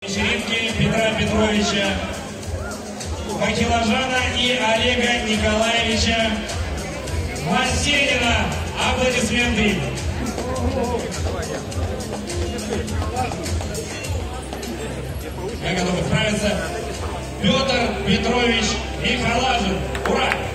Вечеринки Петра Петровича Бакилажана и Олега Николаевича Масенина. Аплодисменты. Мы готовы справиться. Петр Петрович Михалажин. Ура!